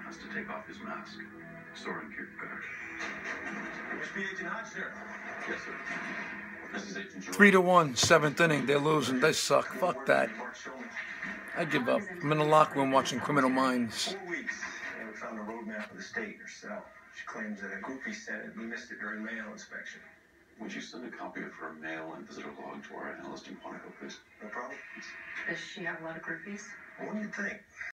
has to take off his mask. Soren Kierkegaard. Must be Agent Hodge there. Yes, sir. This is Agent Jerome. 3-1, seventh inning. They're losing. They suck. Fuck that. I give up. I'm in the locker room watching Criminal Minds. 4 weeks. Never found a roadmap of the state herself. She claims that a groupie sent it and missed it during mail inspection. Would you send a copy of her mail and visitor log to our analyst in Quantico, please? No problem. Does she have a lot of groupies? What do you think?